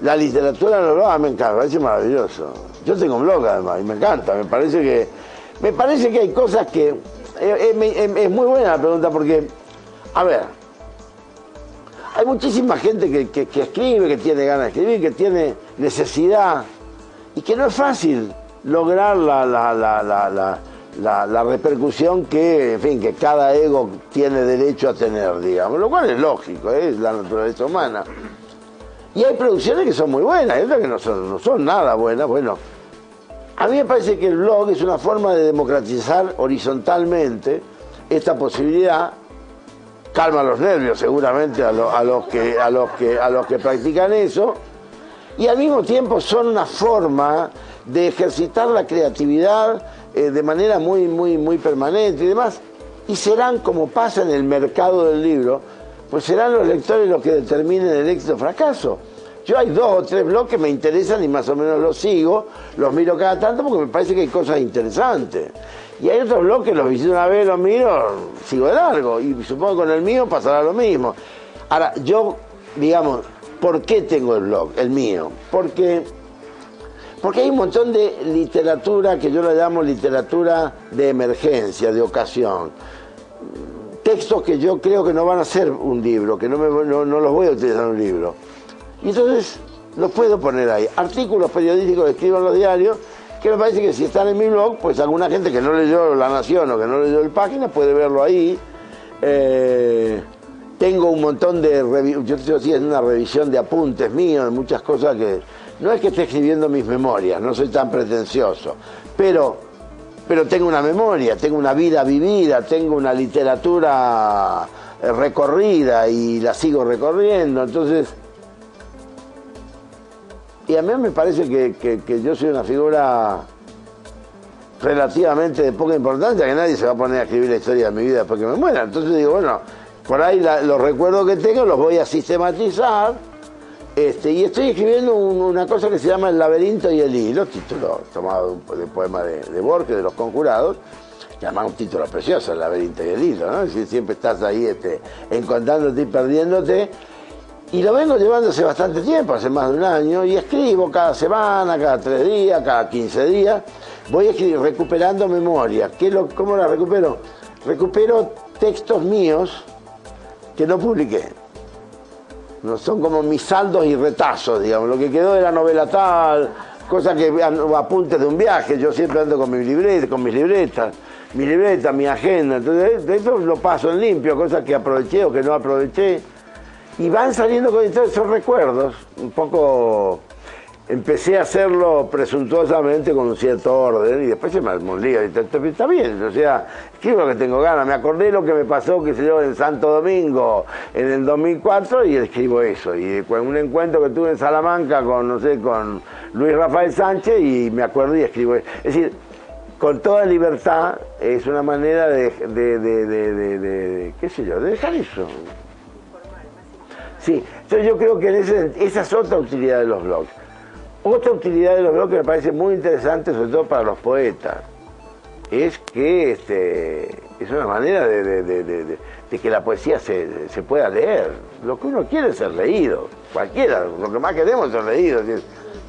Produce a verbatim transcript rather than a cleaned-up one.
la literatura en los blogs me encanta, me parece maravilloso. Yo tengo un blog además y me encanta, me parece que, me parece que hay cosas que, es, es, es muy buena la pregunta porque, a ver, hay muchísima gente que, que, que escribe, que tiene ganas de escribir, que tiene necesidad y que no es fácil lograr la, la, la, la, la, la, la repercusión que, en fin, que cada ego tiene derecho a tener, digamos, lo cual es lógico, ¿eh? Es la naturaleza humana. Y hay producciones que son muy buenas, hay otras que no son, no son nada buenas. Bueno, a mí me parece que el blog es una forma de democratizar horizontalmente esta posibilidad. Calma los nervios seguramente a, lo, a, los que, a, los que, a los que practican eso, y al mismo tiempo son una forma de ejercitar la creatividad eh, de manera muy, muy, muy permanente y demás, y serán, como pasa en el mercado del libro, pues serán los lectores los que determinen el éxito o fracaso. Yo hay dos o tres blogs que me interesan y más o menos los sigo, los miro cada tanto porque me parece que hay cosas interesantes. Y hay otros blogs que los visito una vez, los miro, sigo de largo. Y supongo que con el mío pasará lo mismo. Ahora, yo, digamos, ¿por qué tengo el blog, el mío? Porque, porque hay un montón de literatura que yo la llamo literatura de emergencia, de ocasión. Textos que yo creo que no van a ser un libro, que no, me, no, no los voy a utilizar en un libro. Y entonces los puedo poner ahí. Artículos periodísticos que escribo en los diarios, que me parece que si están en mi blog, pues alguna gente que no leyó La Nación o que no leyó el Página puede verlo ahí. Eh, tengo un montón de... Yo estoy haciendo una revisión de apuntes míos, de muchas cosas que... No es que esté escribiendo mis memorias, no soy tan pretencioso, pero, pero tengo una memoria, tengo una vida vivida, tengo una literatura recorrida y la sigo recorriendo, entonces... Y a mí me parece que, que, que yo soy una figura relativamente de poca importancia, que nadie se va a poner a escribir la historia de mi vida después que me muera. Entonces digo, bueno, por ahí la, los recuerdos que tengo los voy a sistematizar, este, y estoy escribiendo un, una cosa que se llama El laberinto y el hilo, título tomado de un de poema de, de Borges, de Los Conjurados, que además un título precioso, El laberinto y el hilo, ¿no? Si siempre estás ahí este, encontrándote y perdiéndote. Y lo vengo llevando hace bastante tiempo, hace más de un año, y escribo cada semana, cada tres días, cada quince días. Voy escribir, recuperando memoria. ¿Qué lo, ¿Cómo la recupero? Recupero textos míos que no publiqué. No, son como mis saldos y retazos, digamos. Lo que quedó de la novela tal, cosas que apuntes de un viaje. Yo siempre ando con mis libretas, con mis libretas, mi libreta, mi agenda. Entonces, de eso lo paso en limpio, cosas que aproveché o que no aproveché. Y van saliendo con esos recuerdos, un poco, empecé a hacerlo presuntuosamente con un cierto orden y después se me armó un lío, y está bien, o sea, escribo lo que tengo ganas, me acordé lo que me pasó, qué sé yo, en Santo Domingo en el dos mil cuatro y escribo eso, y con un encuentro que tuve en Salamanca con, no sé, con Luis Rafael Sánchez y me acuerdo y escribo eso. Es decir, con toda libertad, es una manera de, de, de, de, de, de qué sé yo, de dejar eso. Sí, entonces yo creo que en ese, esa es otra utilidad de los blogs. Otra utilidad de los blogs que me parece muy interesante, sobre todo para los poetas, es que este, es una manera de, de, de, de, de que la poesía se, se pueda leer. Lo que uno quiere es ser leído, cualquiera, lo que más queremos es ser leído.